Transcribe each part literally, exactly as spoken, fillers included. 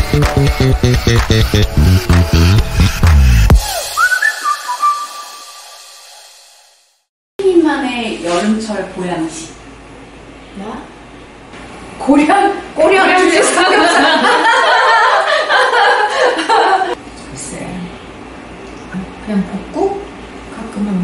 피디님만의 여름철 보양식. 뭐? 고량? 고량 주제 삼겹살. 글쎄. 그냥 볶고 가끔은.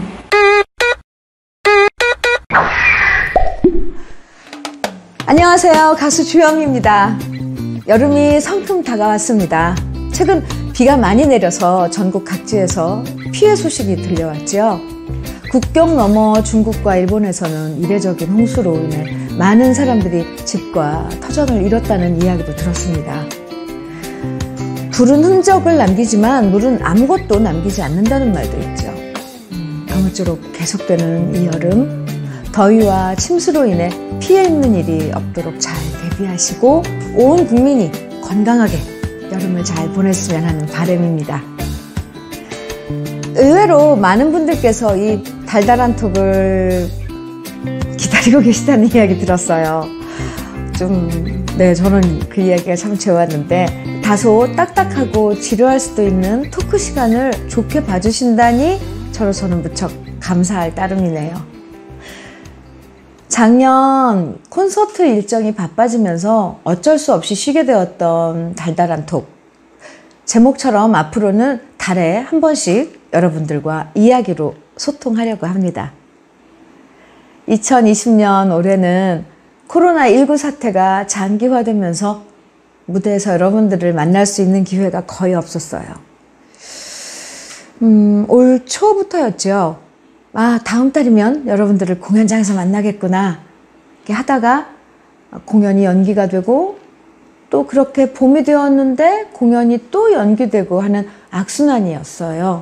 안녕하세요. 가수 주영입니다. 여름이 성큼 다가왔습니다. 최근 비가 많이 내려서 전국 각지에서 피해 소식이 들려왔죠. 국경 너머 중국과 일본에서는 이례적인 홍수로 인해 많은 사람들이 집과 터전을 잃었다는 이야기도 들었습니다. 불은 흔적을 남기지만 물은 아무것도 남기지 않는다는 말도 있죠. 아무쪼록 계속되는 이 여름, 더위와 침수로 인해 피해 입는 일이 없도록 잘 대비하시고 온 국민이 건강하게 여름을 잘 보냈으면 하는 바람입니다. 의외로 많은 분들께서 이 달달한 톡을 기다리고 계시다는 이야기 들었어요. 좀, 네, 저는 그 이야기가 참 좋았는데 다소 딱딱하고 지루할 수도 있는 토크 시간을 좋게 봐주신다니 저로서는 무척 감사할 따름이네요. 작년 콘서트 일정이 바빠지면서 어쩔 수 없이 쉬게 되었던 달달한 톡. 제목처럼 앞으로는 달에 한 번씩 여러분들과 이야기로 소통하려고 합니다. 이천이십 년 올해는 코로나십구 사태가 장기화되면서 무대에서 여러분들을 만날 수 있는 기회가 거의 없었어요. 음, 올 초부터였죠. 아, 다음 달이면 여러분들을 공연장에서 만나겠구나. 이렇게 하다가 공연이 연기가 되고 또 그렇게 봄이 되었는데 공연이 또 연기되고 하는 악순환이었어요.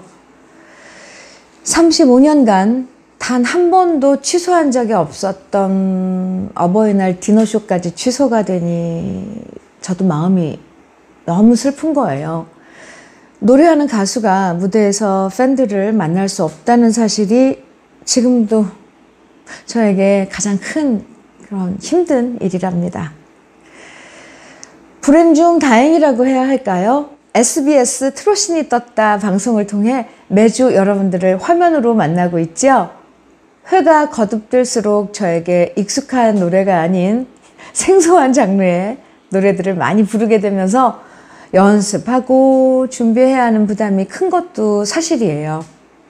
삼십오 년간 단 한 번도 취소한 적이 없었던 어버이날 디너쇼까지 취소가 되니 저도 마음이 너무 슬픈 거예요. 노래하는 가수가 무대에서 팬들을 만날 수 없다는 사실이 지금도 저에게 가장 큰 그런 힘든 일이랍니다. 불행 중 다행이라고 해야 할까요? 에스비에스 트롯신이 떴다 방송을 통해 매주 여러분들을 화면으로 만나고 있죠. 회가 거듭될수록 저에게 익숙한 노래가 아닌 생소한 장르의 노래들을 많이 부르게 되면서 연습하고 준비해야 하는 부담이 큰 것도 사실이에요.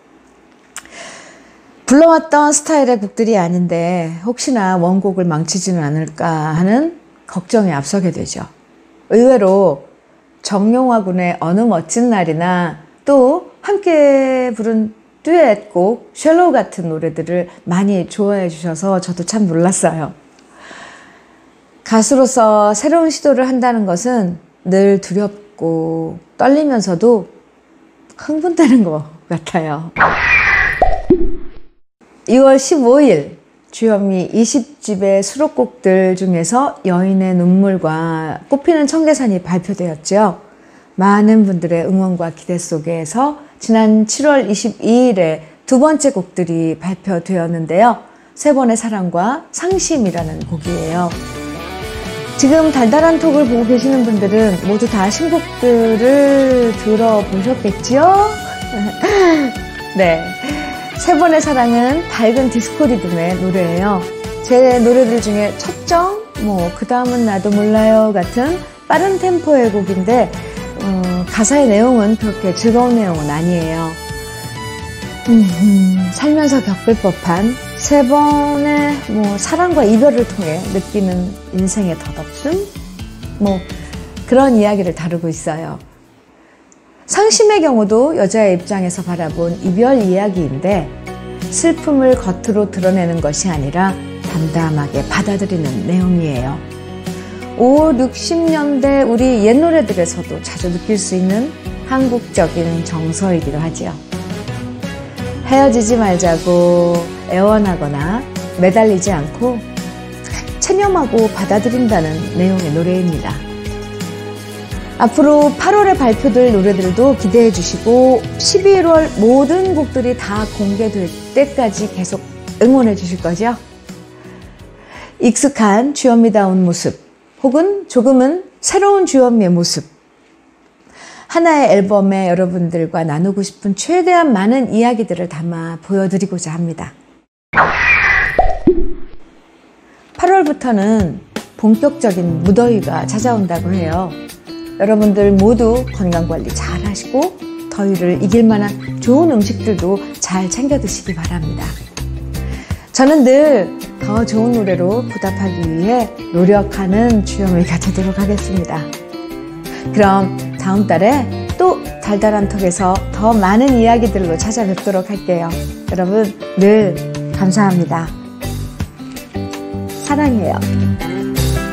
불러왔던 스타일의 곡들이 아닌데 혹시나 원곡을 망치지는 않을까 하는 걱정이 앞서게 되죠. 의외로 정용화 군의 어느 멋진 날이나 또 함께 부른 듀엣곡 쉘로우 같은 노래들을 많이 좋아해 주셔서 저도 참 놀랐어요. 가수로서 새로운 시도를 한다는 것은 늘 두렵고 떨리면서도 흥분되는 것 같아요. 이월 십오일 주현미 이십 집의 수록곡들 중에서 여인의 눈물과 꽃피는 청계산이 발표되었죠. 많은 분들의 응원과 기대 속에서 지난 칠월 이십이일에 두 번째 곡들이 발표되었는데요. 세 번의 사랑과 상심이라는 곡이에요. 지금 달달한 톡을 보고 계시는 분들은 모두 다 신곡들을 들어보셨겠죠? 네. 세 번의 사랑은 밝은 디스코 리듬의 노래예요. 제 노래들 중에 첫정, 뭐, 그 다음은 나도 몰라요 같은 빠른 템포의 곡인데, 어, 가사의 내용은 그렇게 즐거운 내용은 아니에요. 음, 살면서 겪을 법한 세 번의 뭐 사랑과 이별을 통해 느끼는 인생의 덧없음? 뭐 그런 이야기를 다루고 있어요. 상심의 경우도 여자의 입장에서 바라본 이별 이야기인데 슬픔을 겉으로 드러내는 것이 아니라 담담하게 받아들이는 내용이에요. 오십, 육십 년대 우리 옛 노래들에서도 자주 느낄 수 있는 한국적인 정서이기도 하지요. 헤어지지 말자고 애원하거나 매달리지 않고 체념하고 받아들인다는 내용의 노래입니다. 앞으로 팔월에 발표될 노래들도 기대해 주시고 십이월 모든 곡들이 다 공개될 때까지 계속 응원해 주실 거죠? 익숙한 주현미다운 모습 혹은 조금은 새로운 주현미의 모습 하나의 앨범에 여러분들과 나누고 싶은 최대한 많은 이야기들을 담아 보여드리고자 합니다. 팔월부터는 본격적인 무더위가 찾아온다고 해요. 여러분들 모두 건강관리 잘 하시고 더위를 이길 만한 좋은 음식들도 잘 챙겨 드시기 바랍니다. 저는 늘 더 좋은 노래로 보답하기 위해 노력하는 주영미가 되도록 하겠습니다. 그럼 다음 달에 또 달달한 톡에서 더 많은 이야기들로 찾아뵙도록 할게요. 여러분 늘 감사합니다. 사랑해요.